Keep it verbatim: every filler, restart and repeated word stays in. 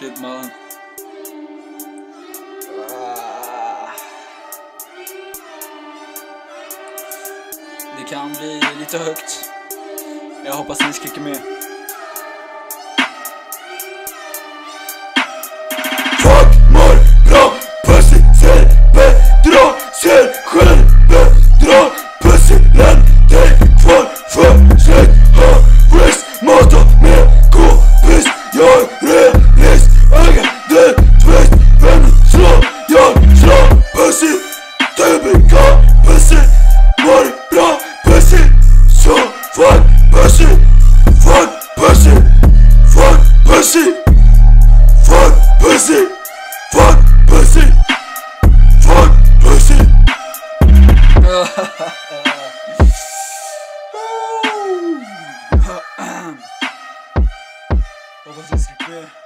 Shit man. Det kan bli lite högt. Jag hoppas ni skriker med. Fuck mår bra, pussy ser bedra, ser själv bedra, pussy län, dig kvar för sig, ha race, mata med kompis, jag är relis, äger det tvätt, vem slå, jag slå, pussy, tybika, pussy, mår bra, pussy, så fuck pussy, fuck pussy, fuck pussy, fuck pussy, fuck pussy, fuck pussy. Hoppas ni skriker med.